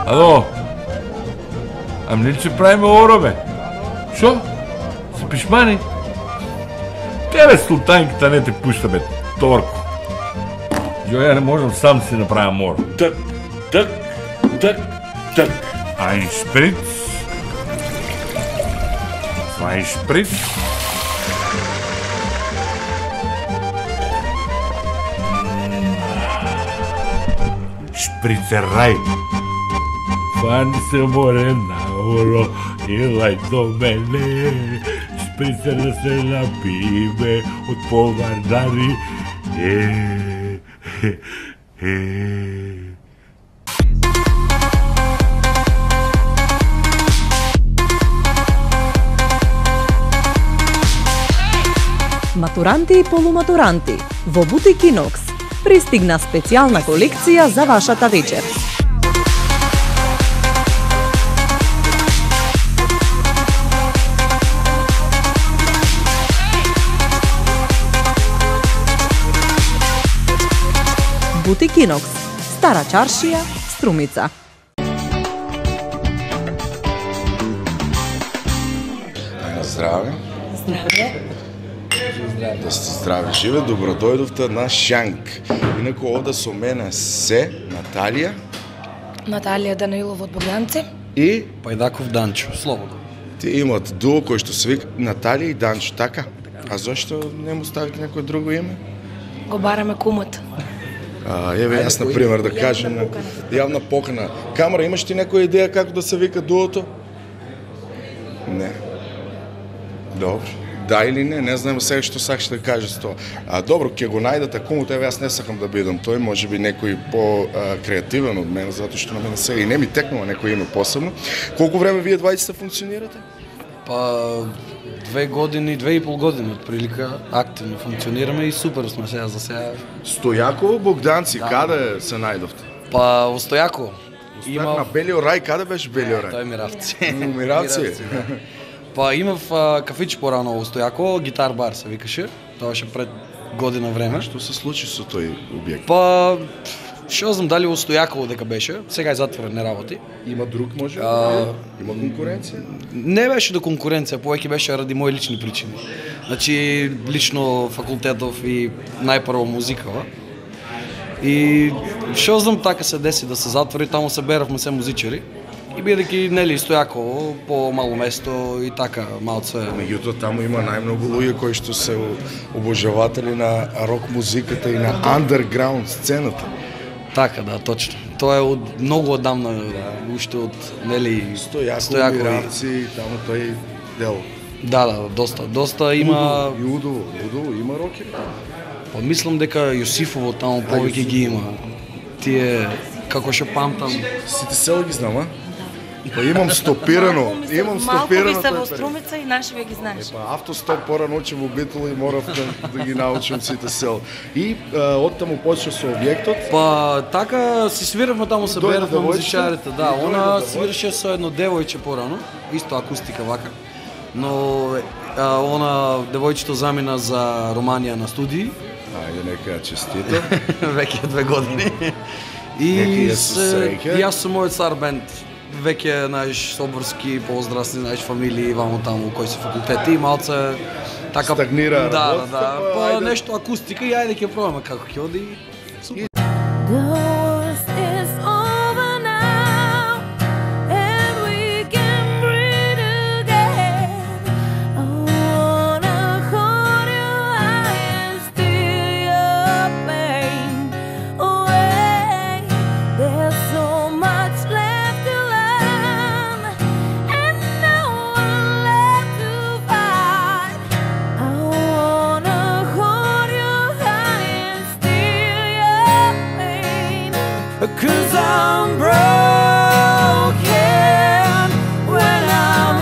Ало? Ами не че правиме ора, бе? Шо? Си пишмани? Тебе султанката не те пуща, бе, Торко. Я не можем сам да си направя мора. Тък. Ein Spritz. Zwei Spritz. Spritzerei. Fanno se morena oro ilai do mene. Spritzere se la pibe od povardari. Матуранти и полуматуранти, во Бутик Инокс пристигна специјална колекција за вашата вечер. Бутик Инокс, Стара чаршија, Струмица. Здраве. Здраве. Да сте здрави, живе, добродојдовте на Шанк. Инако овде со мене се Наталија Наталија Данилова од Богданци и Пајдаков Данчо, слободно. ти имат дуо кој што се вика Наталија и Данчо, така? А зашто не му ставите некој друго име? го бараме кумот. Еве јас на пример да кажем на јавна покана. Камара, имаш ти некоја идеја како да се вика дуото? Не. Добро. Да или не знам сега што сакаш да кажеш со тоа. Добро, ќе го најдете кумот, еве јас не сакам да бидам тој, можеби некој по-креативен од мене, затоа што на мене сега и не ми текнува некој име посебно. Колку време вие двајцата функционирате? Па 2 години, 2,5 години отприлика активно функционираме и супер сме сега за сега. Стојаково, Богданци, каде се најдовте? Па во Стојаково. На Белио рај, каде беше Белио рај? Тој е Миравци. Миравци. Па имав кафич порано во Стојаково, гитар бар се викаше. Тоа беше пред година време. Што се случи со тој објект? Па што знам дали во Стојаково дека беше, сега е затворен, не работи. Има друг може? Има конкуренција? Не беше до конкуренција, повеќе беше ради мои лични причини. Значи, лично факултетов и најпрво музикава. И што знам така се деси да се затвори, таму се беравме се музичари. И бидејќи нели Стојаково, по-мало место и така малце. Меѓутоа таму има најмногу луѓе кои што се обожаватели на рок музиката и на андерграунд сцената. Така, да, точно. Тоа е од многу одамна, уште од нели Стојаково, Миравци, таму тој дел. Да, доста има. И Удово има рокери таму. Па мислам дека Јосифово таму повеќе ги има. Тие како што памтам. Сите села ги знам, а? Па имам стопирано. Малку ви се во Струмица и наши ви ги знаеш. Па автостоп порано учев во Битола и морав да ги научам сите села. И оттаму почна со објектот. Па така си свиравме таму се беравме музичарите, да, она свираше со едно девојче порано, исто акустика вака. Но она девојчето замина за Романија на студии. Ајде нека честито. Веќе 2 години. И јас сум мојот стар бенд. Веќе, знаеш, соборски, пооздрасни, знаеш, фамилии, вамо таму, кои се факултети, и малце така... Стагнира работа, да. Па нешто акустика и ајде ќе пробаме како ќе оди. Супер. Cause I'm broken when I'm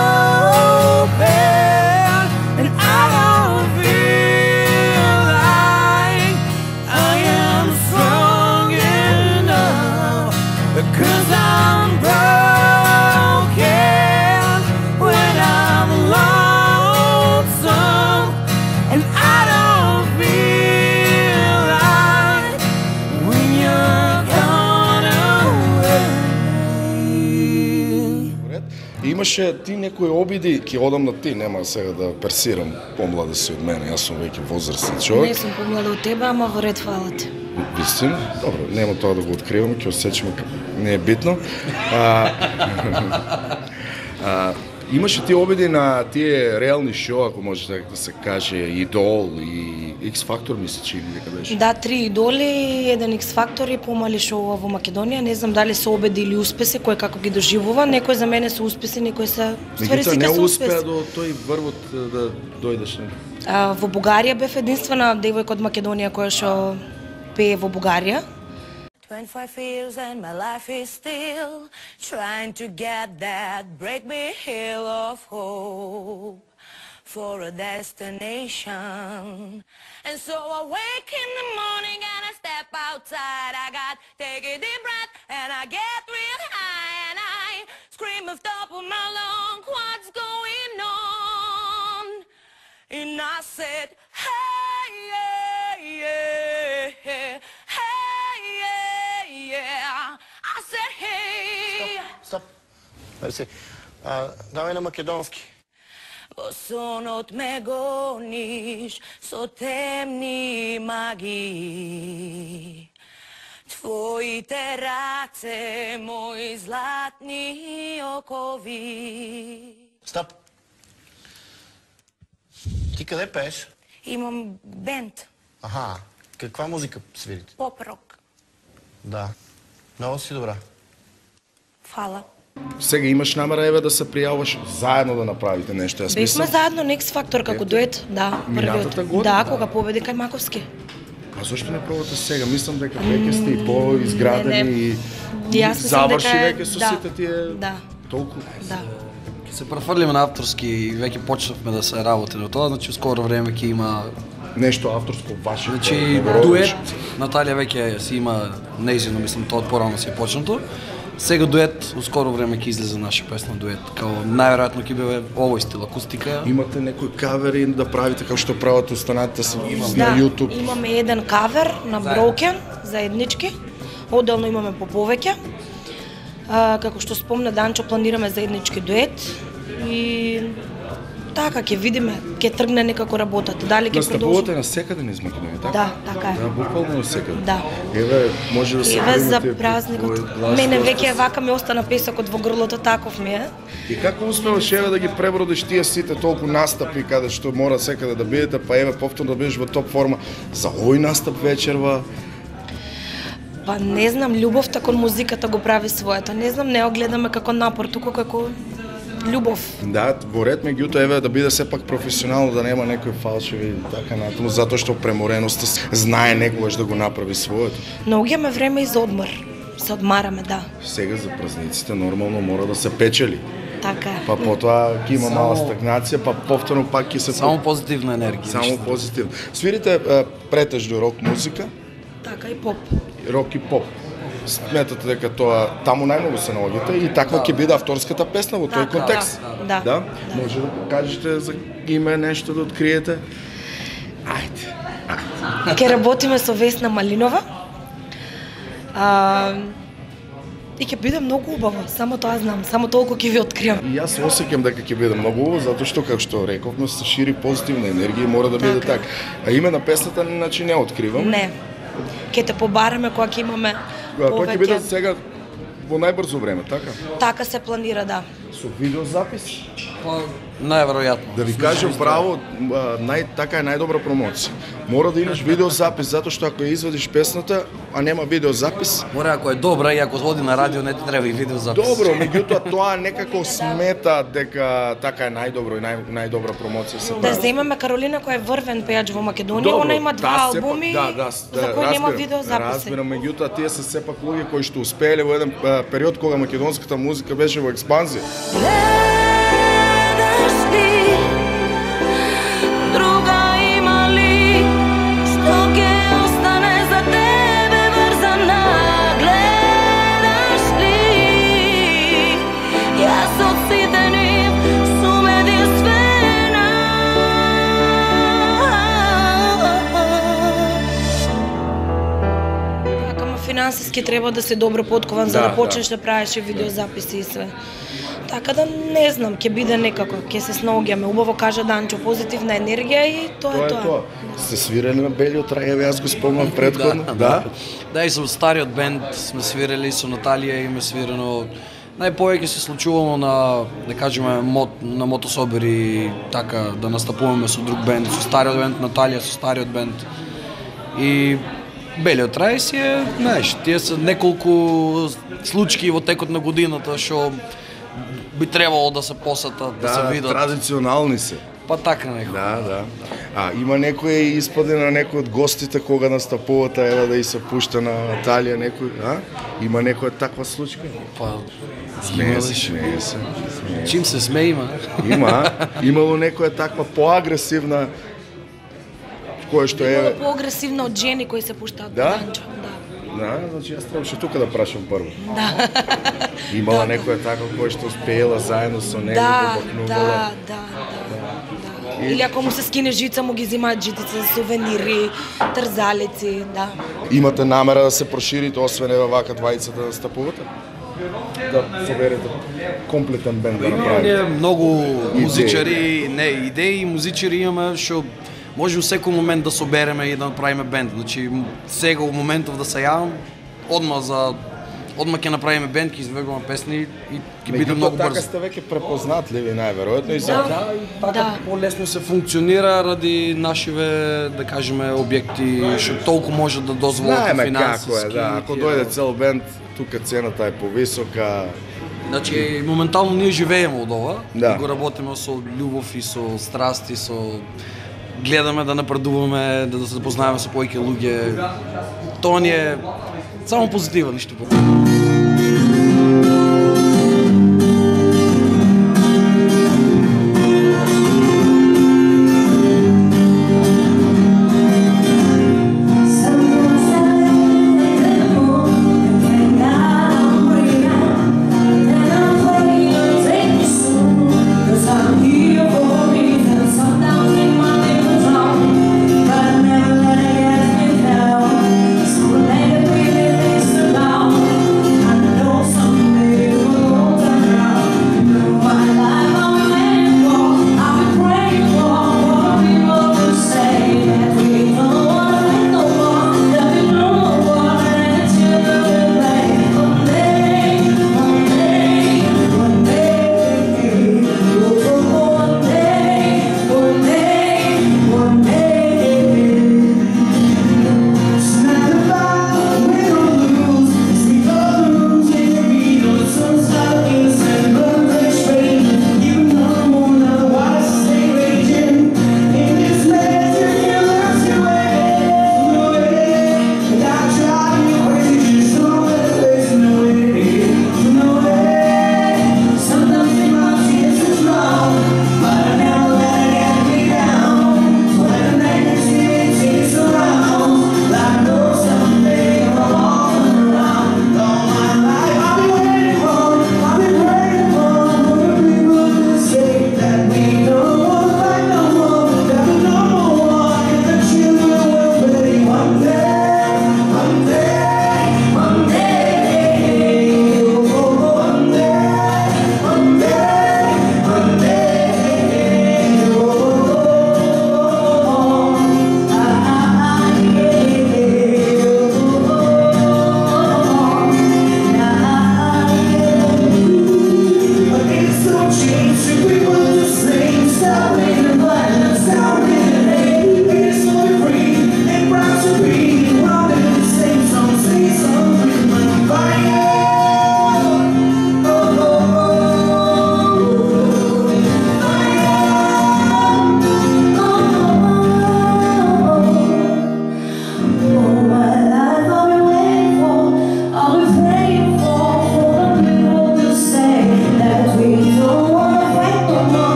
open, and I don't feel like I am strong enough. Cause I'm broken when I'm lonesome, and I don't feel like when you're gone away. Имаше ти некои обиди, ќе одам на ти, нема сега да персирам, помлади си од мене, јас сум веќе возрастен човек. Не сум помлада од тебе, ама во ред, фала ти. Вистина? Добро, нема тоа да го откриваме, ќе осечеме, не е битно. Имаше ти обиди на тие реални шоу, ако може така да се каже, Идол и X-Factor, мисля, че или дека беше. Да, 3 идоли, еден X-Factor и помали шоуа во Македонија. Не знам дали се обиди или успеси, кој како ги доживува. Некој за мене се успеси, некој се... Меѓутоа не успеа до тој врвот да дојдеш. Во Бугарија бев единствена девојка од Македонија која што пее во Бугарија. 25 years and my life is still trying to get that break me hill of hope for a destination. And so I wake in the morning and I step outside. I got take a deep breath and I get real high and I scream off top of my lungs, what's going on? And I said, hey, yeah, yeah, hey, yeah. I said, hey. Стоп. Мерси. Давай на македонски. Во сонот ме гониш со темни магии. Твоите раце, мои златни окови. Стоп. Ти къде пееш? Имам бенд, Аха. Каква музика свирите? поп-рок. Да. Много си добра. Фала. Сега имаш намера еве да се пријаваш заедно да направите нешто. Јас Бевме мислам, заедно на X-Factor како дует, да, Минатата првиот. година? Да, кога победи кај Маковски. а зошто не пробате сега? Мислам дека веќе сте и поизградени и Јас мислам дека заврши веќе со да, сите тие да, толку. да. Се префрлиме на авторски и веќе почнавме да се работи на тоа, значи скоро време ќе има Нешто авторско ваше. значи дует. Наталија веќе си има неизино, мислам тоа од порано си е почнато. Сега дует, у скоро време ќе излезе наша песна дует. Као најверојатно ќе биде овој стил акустика. Имате некои кавери да правите како што прават останатите на Да, YouTube? имаме еден кавер на Broken, заеднички. Оделно имаме по повеќе. Како што спомна Данчо, планираме заеднички дует и така ќе видиме, ќе тргне некако работата. Дали ќе Настапувате продолжи? на секаде низ Македонија, така? Да, така е. Да, буквално на секаде. Да. Еве, може да се Еве за примете празникот. твој глас, Мене тоа што веќе вака ми остана песокот во грлото, таков ми е. И како успеваш еве да ги пребродиш тие сите толку настапи каде што мора секаде да бидете, па еве повторно да бидеш во топ форма за овој настап вечерва? Па не знам, љубовта кон музиката го прави своето. Не знам, не го гледаме како напор, туку како љубов. Да, во ред меѓутоа еве да биде сепак професионално, да нема некои фалшиви и така натаму, затоа што премореноста знае некогаш да го направи своето. Но имаме време и за одмор. Се одмараме, да. Сега за празниците нормално мора да се печели. Така е. Па потоа ќе има мала стагнација, па повторно пак ќе се Само позитивна енергија. само позитивно. Свирите претежно рок музика, Така и поп. рок и поп. Сметате дека тоа таму најмногу се наоѓате и таква ќе биде авторската песна во тој Така, контекст. да. Да? Може да кажете за име нешто да откриете? Ајде. Ке работиме со Весна Малинова. И ќе биде многу убаво, само тоа знам, само толку ќе ви откриам. И јас осеќам дека ќе биде многу убаво, затоа што како што рековме се шири позитивна енергија и мора да биде Така. така. А име на песната значи не откривам. Не. Ке те побараме кога ќе имаме Тоа ќе биде повеќе. сега во најбрзо време, така? Така се планира, да. Со видеозапис. Па, најверојатно. Да ви кажам право, така е најдобра промоција. Мора да имаш видеозапис, затоа што ако ја извадиш песната, а нема видеозапис, Мора ако е добра и ако води на радио не ти треба и видеозапис. добро, меѓутоа тоа некако смета дека така е најдобро и најдобра промоција се Да прави. земеме Каролина која е врвен пејач во Македонија, Добро, она има два сепак, албуми да, за кои нема разбирам, видеозаписи. Разбирам, меѓутоа тие се сепак луѓе кои што успееле во еден период кога македонската музика беше во експанзија. Гледаш ли, друга има ли, што ќе остане за тебе врзана? Гледаш ли, јас од сите нив сум единствена. Така, ама финансиски треба да си добро подкован за Да, да почнеш да правиш и видеозаписи и све. Така да не знам, ќе биде некако, ќе се снаоѓаме. Убаво кажа Данчо, позитивна енергија и тоа е тоа. Сте свирали на Белиот Рајеви, аз го спомнам предходно. Да. Да, и со стариот бенд сме свирали, со Наталија име свирено. Најповеќе се случувало на, да кажеме, на мотособери, така, да настапуваме со друг бенд, со стариот бенд, Наталија со стариот бенд. И Белиот рај си е, знаеш, тие се неколку случаи во текот на годината што би требало да се посетат, да се видат. Традиционални се. Па така некој. Да. Има некои испади на некои од гостите кога настапувате, ева да и се пушта на Наталија некој, Има некоја таква случка? Па, смее се. Чим се смее има? Имало некоја таква поагресивна која што е... Имало поагресивна од жени кои се пуштаат по Данчо. Да, значи јас требаше тука да прашам прво. Да. Имала некоја таква која што успеела заедно со него да бакнувала. Да. Или ако му се скине жица, му ги зимаат житица за сувенири, трзалици, да. Имате намера да се проширите, освен ева вака двајца да настапувате? Да соберете комплетен бенд да направите? Имаме многу музичари, идеи, музичари имаме, што може во секој момент да собереме и да направиме бенд. Значи, сега во моментов да се јавам, одма ќе направиме бенд, ќе извегуваме песни и ќе биде многу брзо. Така сте веќе препознатливи најверојатно и за така полесно се функционира ради нашиве, да кажеме, објекти што толку може да дозволат финансиски. Знаеме како е, ако дојде цел бенд, тука цената е повисока. Значи, моментално ние живееме од ова, да. Го работиме со љубов и со страст и со гледаме да напредуваме, да се запознаеме со повеќе луѓе. Тоа ни е само позитивно, ништо повеќе.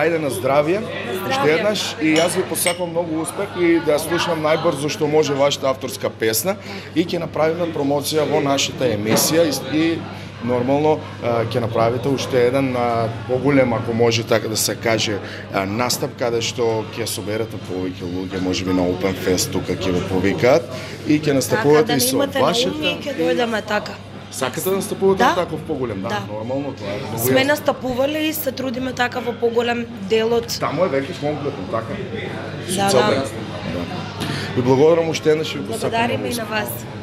ајде на здравје, уште еднаш, и јас ви посакувам многу успех и да слушнам најбрзо што може вашата авторска песна и ќе направиме промоција во нашата емисија и нормално ќе направите уште еден поголем, ако може така да се каже, настап каде што ќе соберете повеќе луѓе, можеби на Open Fest тука ќе ве повикаат и ќе настапувате и со вашата. Ќе дојдеме така. Сакате да настапувате Да. таков поголем, да, нормално тоа е. Многу Сме јасно. настапували и се трудиме така во поголем делот. Таму е веќе комплетно, така. Да, Цело да. јасно, да. Ви благодарам уште еднаш и ви посакувам Благодариме многу и на успех. вас.